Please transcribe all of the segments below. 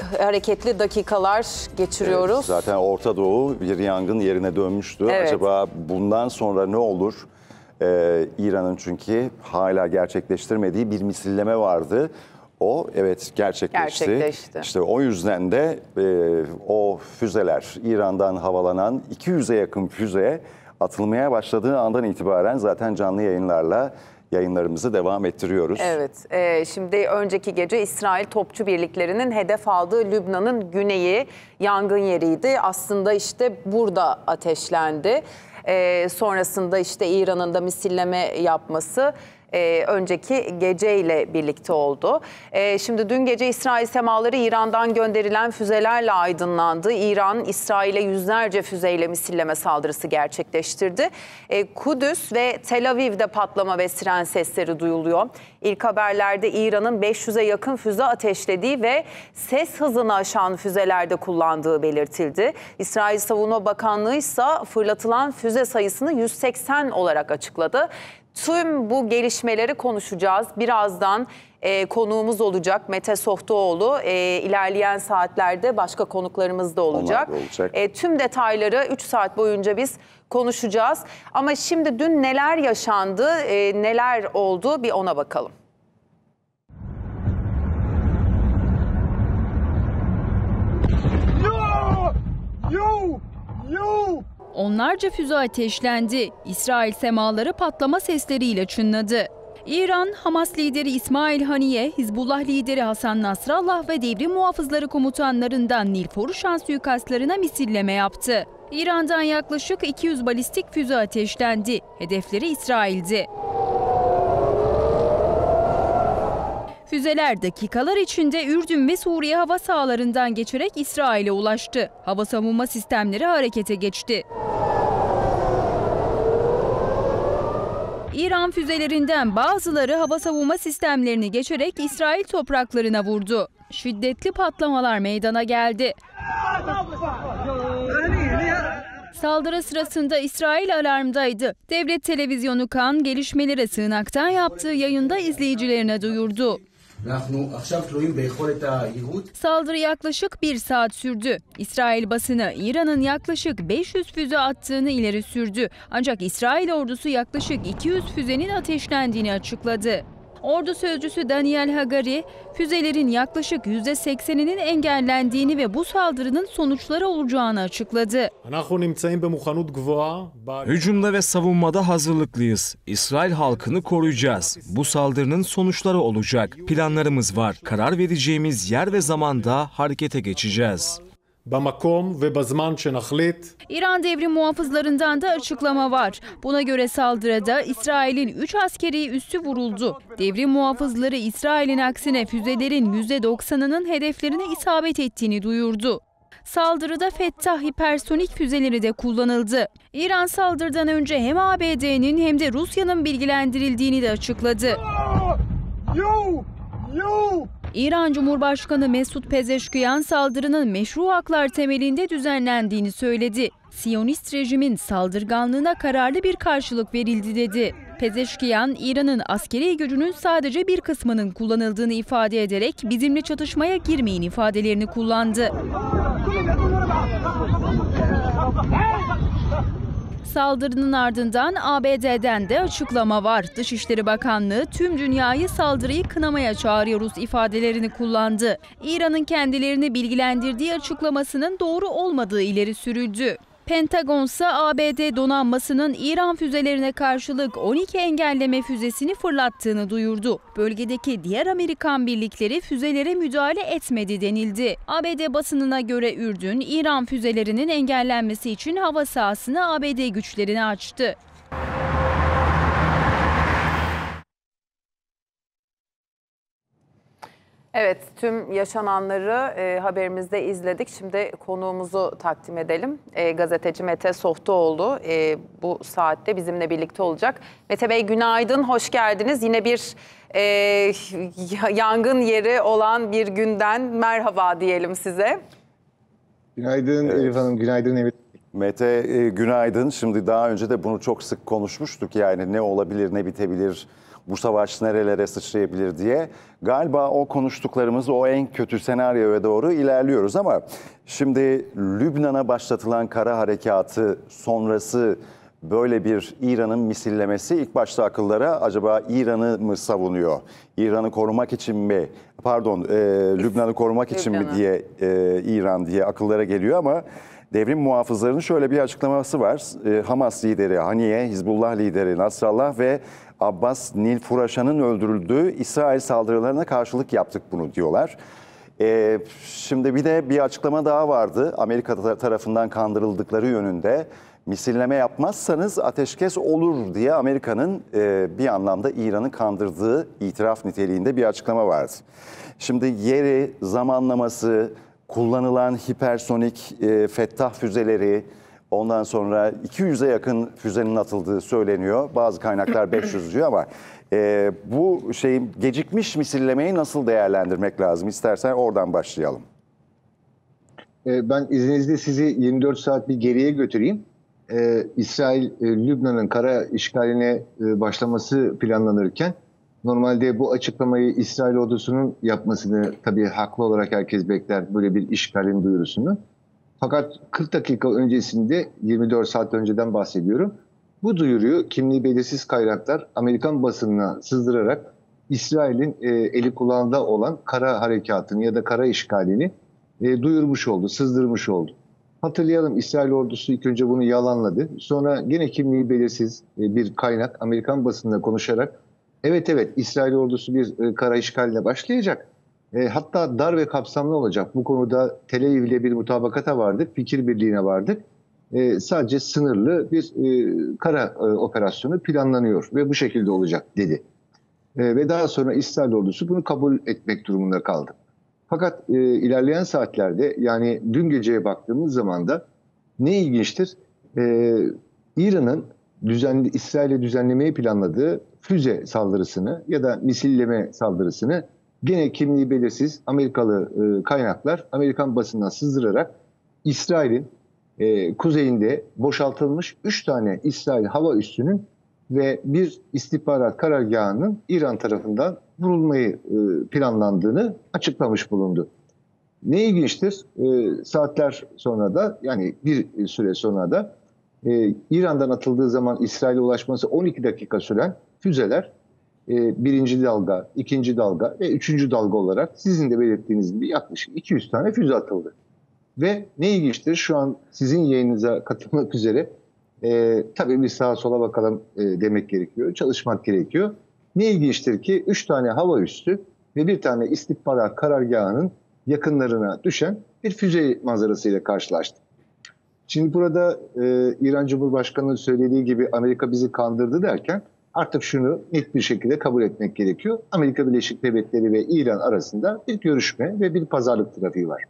hareketli dakikalar geçiriyoruz. Evet, zaten Orta Doğu bir yangın yerine dönmüştü. Evet. Acaba bundan sonra ne olur? İran'ın çünkü hala gerçekleştirmediği bir misilleme vardı. O evet gerçekleşti. İşte o yüzden de o füzeler, İran'dan havalanan 200'e yakın füze atılmaya başladığı andan itibaren zaten canlı yayınlarımızı devam ettiriyoruz. Evet, şimdi önceki gece İsrail topçu birliklerinin hedef aldığı Lübnan'ın güneyi yangın yeriydi. Aslında işte burada ateşlendi. Sonrasında işte İran'ın da misilleme yapması önceki geceyle birlikte oldu. Şimdi dün gece İsrail semaları İran'dan gönderilen füzelerle aydınlandı. İran, İsrail'e yüzlerce füzeyle misilleme saldırısı gerçekleştirdi. Kudüs ve Tel Aviv'de patlama ve siren sesleri duyuluyor. İlk haberlerde İran'ın 500'e yakın füze ateşlediği ve ses hızını aşan füzelerde kullandığı belirtildi. İsrail Savunma Bakanlığı ise fırlatılan füze sayısını 180 olarak açıkladı. Tüm bu gelişmeleri konuşacağız. Birazdan konuğumuz olacak Mete Sohtuoğlu. İlerleyen saatlerde başka konuklarımız da olacak. Tüm detayları 3 saat boyunca biz konuşacağız. Ama şimdi dün neler yaşandı, neler oldu bir ona bakalım. Onlarca füze ateşlendi. İsrail semaları patlama sesleriyle çınladı. İran, Hamas lideri İsmail Haniye, Hizbullah lideri Hasan Nasrallah ve devrim muhafızları komutanlarından Nilforuşan suikastlarına misilleme yaptı. İran'dan yaklaşık 200 balistik füze ateşlendi. Hedefleri İsrail'di. Füzeler dakikalar içinde Ürdün ve Suriye hava sahalarından geçerek İsrail'e ulaştı. Hava savunma sistemleri harekete geçti. İran füzelerinden bazıları hava savunma sistemlerini geçerek İsrail topraklarına vurdu. Şiddetli patlamalar meydana geldi. Saldırı sırasında İsrail alarmdaydı. Devlet televizyonu Kan gelişmelere sığınaktan yaptığı yayında izleyicilerine duyurdu. Saldırı yaklaşık 1 saat sürdü. İsrail basını İran'ın yaklaşık 500 füze attığını ileri sürdü. Ancak İsrail ordusu yaklaşık 200 füzenin ateşlendiğini açıkladı. Ordu sözcüsü Daniel Hagari, füzelerin yaklaşık %80'inin engellendiğini ve bu saldırının sonuçları olacağını açıkladı. Hücumda ve savunmada hazırlıklıyız. İsrail halkını koruyacağız. Bu saldırının sonuçları olacak. Planlarımız var. Karar vereceğimiz yer ve zamanda harekete geçeceğiz. İran devrim muhafızlarından da açıklama var. Buna göre saldırıda İsrail'in 3 askeri üssü vuruldu. Devrim muhafızları İsrail'in aksine füzelerin %90'ının hedeflerine isabet ettiğini duyurdu. Saldırıda Fettah hipersonik füzeleri de kullanıldı. İran saldırıdan önce hem ABD'nin hem de Rusya'nın bilgilendirildiğini de açıkladı. İran Cumhurbaşkanı Mesut Pezeşkiyan saldırının meşru haklar temelinde düzenlendiğini söyledi. Siyonist rejimin saldırganlığına kararlı bir karşılık verildi dedi. Pezeşkiyan, İran'ın askeri gücünün sadece bir kısmının kullanıldığını ifade ederek bizimle çatışmaya girmeyin ifadelerini kullandı. Saldırının ardından ABD'den de açıklama var. Dışişleri Bakanlığı tüm dünyayı saldırıyı kınamaya çağırıyoruz ifadelerini kullandı. İran'ın kendilerini bilgilendirdiği açıklamasının doğru olmadığı ileri sürüldü. Pentagon ise ABD donanmasının İran füzelerine karşılık 12 engelleme füzesini fırlattığını duyurdu. Bölgedeki diğer Amerikan birlikleri füzelere müdahale etmedi denildi. ABD basınına göre Ürdün, İran füzelerinin engellenmesi için hava sahasını ABD güçlerine açtı. Evet, tüm yaşananları haberimizde izledik. Şimdi konuğumuzu takdim edelim. Gazeteci Mete Sohtuoğlu bu saatte bizimle birlikte olacak. Mete Bey günaydın, hoş geldiniz. Yine bir yangın yeri olan bir günden merhaba diyelim size. Günaydın Elif Hanım, günaydın Emir. Mete günaydın. Şimdi daha önce de bunu çok sık konuşmuştuk. Yani ne olabilir, ne bitebilir bu savaş nerelere sıçrayabilir diye. Galiba o konuştuklarımız o en kötü senaryoya doğru ilerliyoruz ama şimdi Lübnan'a başlatılan kara harekatı sonrası böyle bir İran'ın misillemesi ilk başta akıllara acaba İran'ı mı savunuyor? İran'ı korumak için mi? Pardon, Lübnan'ı korumak için mi diye İran diye akıllara geliyor ama devrim muhafızlarının şöyle bir açıklaması var. Hamas lideri Haniye, Hizbullah lideri Nasrallah ve Abbas Nilfuraşan'ın öldürüldüğü İsrail saldırılarına karşılık yaptık bunu diyorlar. Şimdi bir de bir açıklama daha vardı. Amerika tarafından kandırıldıkları yönünde. Misilleme yapmazsanız ateşkes olur diye Amerika'nın bir anlamda İran'ı kandırdığı itiraf niteliğinde bir açıklama vardı. Şimdi yeri, zamanlaması, kullanılan hipersonik Fettah füzeleri, ondan sonra 200'e yakın füzenin atıldığı söyleniyor. Bazı kaynaklar 500 diyor ama bu şeyin gecikmiş misillemeyi nasıl değerlendirmek lazım? İstersen oradan başlayalım. Ben izninizle sizi 24 saat bir geriye götüreyim. İsrail, Lübnan'ın kara işgaline başlaması planlanırken normalde bu açıklamayı İsrail ordusunun yapmasını tabii haklı olarak herkes bekler, böyle bir işgalin duyurusunu. Fakat 40 dakika öncesinde, 24 saat önceden bahsediyorum, bu duyuruyu kimliği belirsiz kaynaklar Amerikan basınına sızdırarak İsrail'in eli kulağında olan kara harekatını ya da kara işgalini duyurmuş oldu, sızdırmış oldu. Hatırlayalım, İsrail ordusu ilk önce bunu yalanladı. Sonra gene kimliği belirsiz bir kaynak Amerikan basınına konuşarak evet İsrail ordusu bir kara işgaline başlayacak. Hatta dar ve kapsamlı olacak. Bu konuda Tel Aviv ile bir mutabakata vardık, fikir birliğine vardık. Sadece sınırlı bir kara operasyonu planlanıyor ve bu şekilde olacak dedi. Ve daha sonra İsrail ordusu bunu kabul etmek durumunda kaldı. Fakat ilerleyen saatlerde, yani dün geceye baktığımız zaman da ne ilginçtir? İran'ın İsrail'e düzenlemeyi planladığı füze saldırısını ya da misilleme saldırısını gene kimliği belirsiz Amerikalı kaynaklar Amerikan basından sızdırarak İsrail'in kuzeyinde boşaltılmış 3 tane İsrail hava üssünün ve bir istihbarat karargahının İran tarafından vurulmayı planlandığını açıklamış bulundu. Ne ilginçtir? Saatler sonra da, yani bir süre sonra da İran'dan atıldığı zaman İsrail'e ulaşması 12 dakika süren füzeler birinci dalga, ikinci dalga ve üçüncü dalga olarak sizin de belirttiğiniz gibi yaklaşık 200 tane füze atıldı. Ve ne ilginçtir, şu an sizin yayınınıza katılmak üzere tabii bir sağa sola bakalım demek gerekiyor, çalışmak gerekiyor. Ne ilginçtir ki 3 tane hava üssü ve bir tane istihbarat karargahının yakınlarına düşen bir füze manzarasıyla karşılaştık. Şimdi burada İran Cumhurbaşkanı'nın söylediği gibi Amerika bizi kandırdı derken artık şunu net bir şekilde kabul etmek gerekiyor. Amerika Birleşik Devletleri ve İran arasında bir görüşme ve bir pazarlık trafiği var.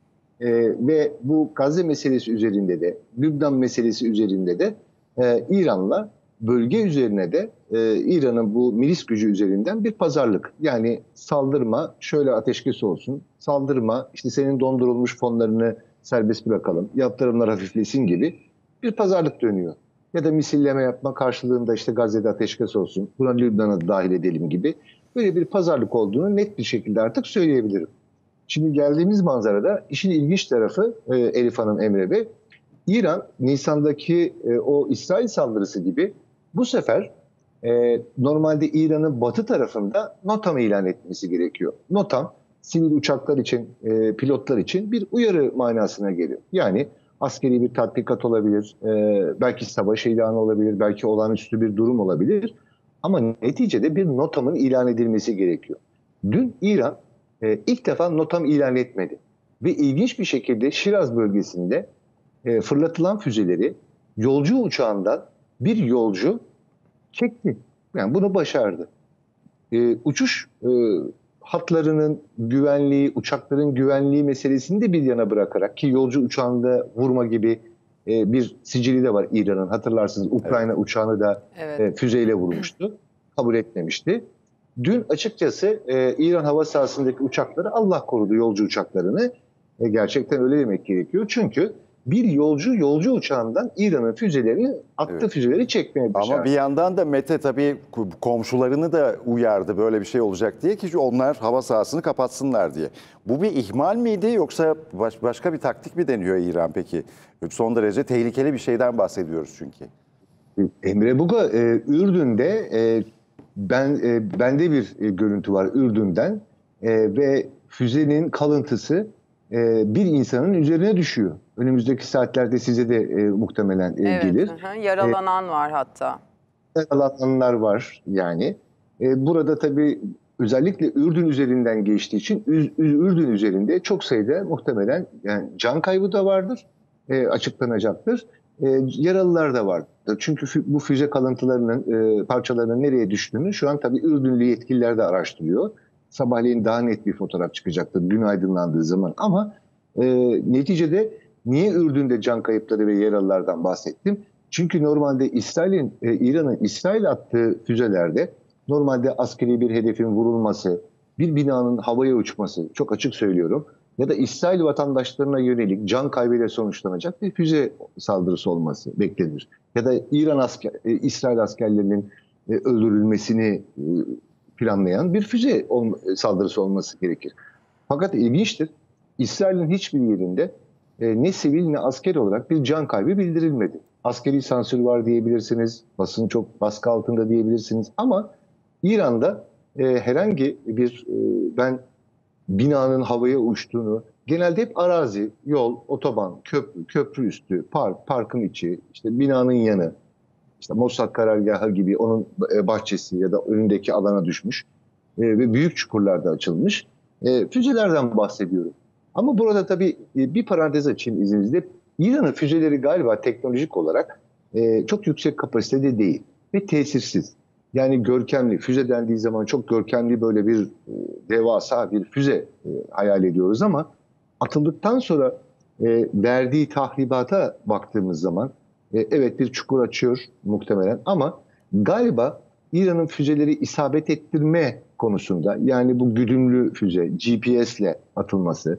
Ve bu Gazze meselesi üzerinde de, Lübnan meselesi üzerinde de İran'la bölge üzerine de İran'ın bu milis gücü üzerinden bir pazarlık. Yani saldırma, şöyle ateşkes olsun, saldırma, işte senin dondurulmuş fonlarını serbest bırakalım, yaptırımlar hafiflesin gibi bir pazarlık dönüyor. Ya da misilleme yapma karşılığında işte Gazze'de ateşkes olsun, buna Lübnan'ı da dahil edelim gibi böyle bir pazarlık olduğunu net bir şekilde artık söyleyebilirim. Şimdi geldiğimiz manzarada işin ilginç tarafı Elif Hanım, Emre Bey, İran Nisan'daki o İsrail saldırısı gibi bu sefer normalde İran'ın batı tarafında NOTAM ilan etmesi gerekiyor. NOTAM sivil uçaklar için, pilotlar için bir uyarı manasına geliyor. Yani askeri bir tatbikat olabilir, belki savaş ilanı olabilir, belki olağanüstü bir durum olabilir. Ama neticede bir NOTAM'ın ilan edilmesi gerekiyor. Dün İran ilk defa NOTAM ilan etmedi. Ve ilginç bir şekilde Şiraz bölgesinde fırlatılan füzeleri yolcu uçağından bir yolcu çekti. Yani bunu başardı. Uçuş hatlarının güvenliği, uçakların güvenliği meselesini de bir yana bırakarak, ki yolcu uçağında vurma gibi bir sicili de var İran'ın. Hatırlarsınız Ukrayna uçağını da füzeyle vurmuştu. Kabul etmemişti. Dün açıkçası İran hava sahasındaki uçakları Allah korudu, yolcu uçaklarını. Gerçekten öyle demek gerekiyor. Çünkü bir yolcu uçağından İran'ın füzelerini, attığı füzeleri çekmeye başardı. Ama bir yandan da Mete tabii komşularını da uyardı böyle bir şey olacak diye ki onlar hava sahasını kapatsınlar diye. Bu bir ihmal miydi yoksa başka bir taktik mi deniyor İran peki? Son derece tehlikeli bir şeyden bahsediyoruz çünkü. Emre Buga, Ürdün'de bende bir görüntü var Ürdün'den ve füzenin kalıntısı bir insanın üzerine düşüyor. Önümüzdeki saatlerde size de muhtemelen gelir. Yaralanan var hatta. Yaralananlar var yani. Burada tabii özellikle Ürdün üzerinden geçtiği için Ürdün üzerinde çok sayıda muhtemelen yani can kaybı da vardır, açıklanacaktır. Yaralılar da vardır. Çünkü bu füze kalıntılarının, parçalarının nereye düştüğünü şu an tabii Ürdünlü yetkililer de araştırıyor. Sabahleyin daha net bir fotoğraf çıkacaktır gün aydınlandığı zaman. Ama neticede niye Ürdün'de can kayıpları ve yaralılardan bahsettim? Çünkü normalde İran'ın İsrail attığı füzelerde normalde askeri bir hedefin vurulması, bir binanın havaya uçması, çok açık söylüyorum, ya da İsrail vatandaşlarına yönelik can kaybıyla sonuçlanacak bir füze saldırısı olması beklenir. Ya da İsrail askerlerinin öldürülmesini planlayan bir füze saldırısı olması gerekir. Fakat ilginçtir, İsrail'in hiçbir yerinde ne sivil ne asker olarak bir can kaybı bildirilmedi. Askeri sansür var diyebilirsiniz, basın çok baskı altında diyebilirsiniz ama İran'da herhangi bir ben binanın havaya uçtuğunu, genelde hep arazi, yol, otoban, köprü üstü, parkın içi, işte binanın yanı, işte Mossad karargahı gibi onun bahçesi ya da önündeki alana düşmüş ve büyük çukurlarda açılmış füzelerden bahsediyorum. Ama burada tabii bir parantez açayım izninizle. İran'ın füzeleri galiba teknolojik olarak çok yüksek kapasitede değil ve tesirsiz. Yani görkemli, füze dendiği zaman çok görkemli böyle bir devasa bir füze hayal ediyoruz ama atıldıktan sonra verdiği tahribata baktığımız zaman evet bir çukur açıyor muhtemelen ama galiba İran'ın füzeleri isabet ettirme konusunda, yani bu güdümlü füze, GPS'le atılması,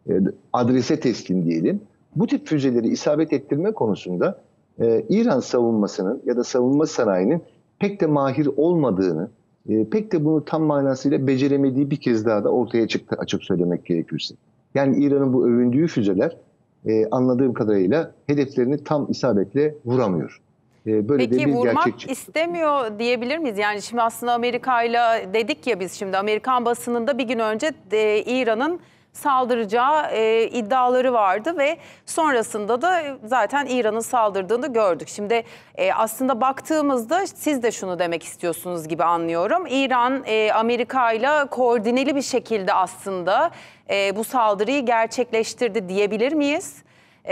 adrese teslim diyelim, bu tip füzeleri isabet ettirme konusunda İran savunmasının ya da savunma sanayinin pek de mahir olmadığını, pek de bunu tam manasıyla beceremediği bir kez daha da ortaya çıktı açık söylemek gerekirse. Yani İran'ın bu övündüğü füzeler anladığım kadarıyla hedeflerini tam isabetle vuramıyor. Böyle peki bir vurmak istemiyor diyebilir miyiz? Yani şimdi aslında Amerika'yla dedik ya, biz şimdi Amerikan basınında bir gün önce İran'ın saldıracağı iddiaları vardı ve sonrasında da zaten İran'ın saldırdığını gördük. Şimdi aslında baktığımızda siz de şunu demek istiyorsunuz gibi anlıyorum. İran Amerika'yla koordineli bir şekilde aslında bu saldırıyı gerçekleştirdi diyebilir miyiz?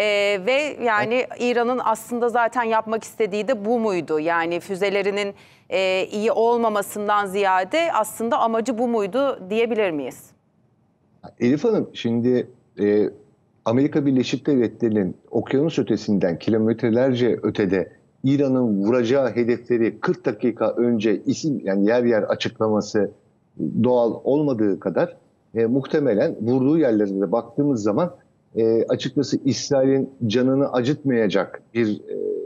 Ve yani İran'ın aslında zaten yapmak istediği de bu muydu? Yani füzelerinin iyi olmamasından ziyade aslında amacı bu muydu diyebilir miyiz? Elif Hanım, şimdi Amerika Birleşik Devletleri'nin okyanus ötesinden kilometrelerce ötede İran'ın vuracağı hedefleri 40 dakika önce isim, yani yer yer açıklaması doğal olmadığı kadar muhtemelen vurduğu yerlere de baktığımız zaman açıkçası İsrail'in canını acıtmayacak bir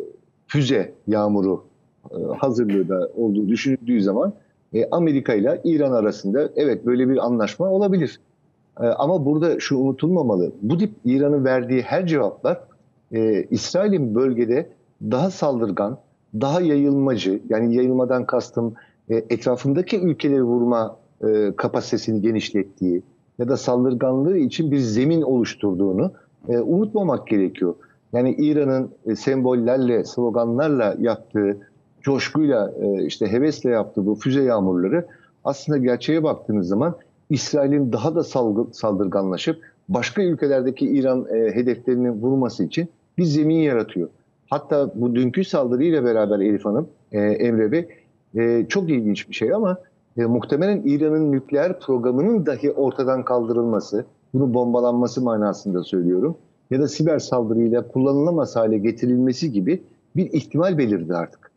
füze yağmuru hazırlığı da olduğu düşünüldüğü zaman Amerika ile İran arasında evet böyle bir anlaşma olabilir. Ama burada şu unutulmamalı. Bu tip İran'ın verdiği her cevaplar İsrail'in bölgede daha saldırgan, daha yayılmacı, yani yayılmadan kastım etrafındaki ülkeleri vurma kapasitesini genişlettiği ya da saldırganlığı için bir zemin oluşturduğunu unutmamak gerekiyor. Yani İran'ın sembollerle, sloganlarla yaptığı, coşkuyla, işte hevesle yaptığı bu füze yağmurları aslında gerçeğe baktığınız zaman İsrail'in daha da saldırganlaşıp başka ülkelerdeki İran hedeflerini vurması için bir zemin yaratıyor. Hatta bu dünkü saldırıyla beraber Elif Hanım, Emre Bey, çok ilginç bir şey ama muhtemelen İran'ın nükleer programının dahi ortadan kaldırılması, bunu bombalanması manasında söylüyorum, ya da siber saldırıyla kullanılamaz hale getirilmesi gibi bir ihtimal belirdi artık.